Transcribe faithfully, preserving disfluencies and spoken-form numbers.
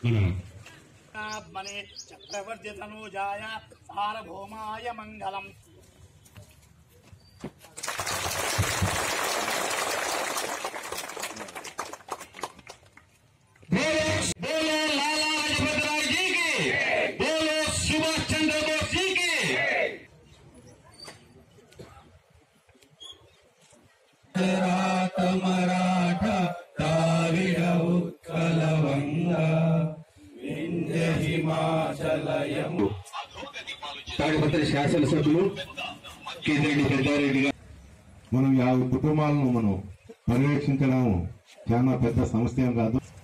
చక్రవర్తి తనూజాయ సార్వభౌమాయ మంగళం. बोलो लाला लाजपत राय जी की, बोलो सुभाष चंद्र बोस जी की. मराठा द्राविड उत्कल वंगा विंध्य हिमाचल यमु. తాడిపత్రి శాసనసభ్యులు కేంద్రెడ్డి పెద్దారెడ్డి గారు. మనం యాభై కుటుంబాలను మనం పర్యవేక్షించడం చాలా పెద్ద సమస్య ఏం కాదు.